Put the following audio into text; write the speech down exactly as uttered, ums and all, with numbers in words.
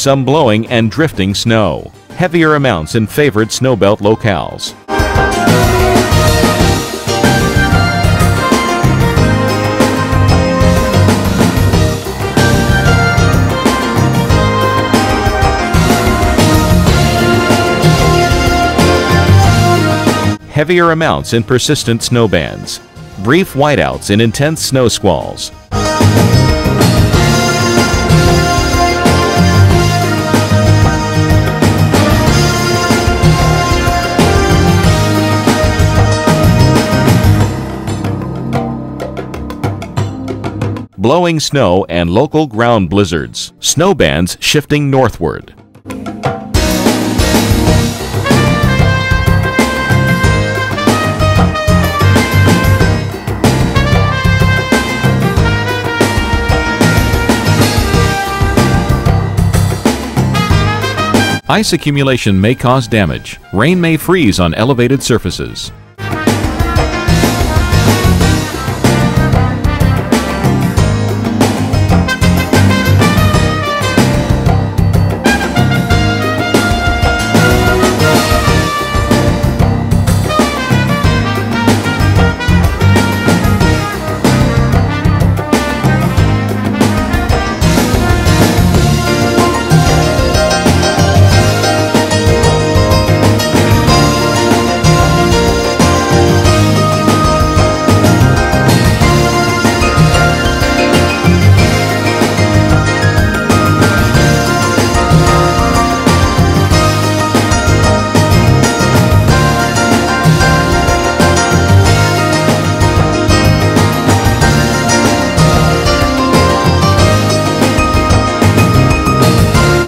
some blowing and drifting snow. Heavier amounts in favored snowbelt locales. Heavier amounts in persistent snow bands. Brief whiteouts in intense snow squalls. Blowing snow and local ground blizzards. Snow bands shifting northward. Ice accumulation may cause damage. Rain may freeze on elevated surfaces.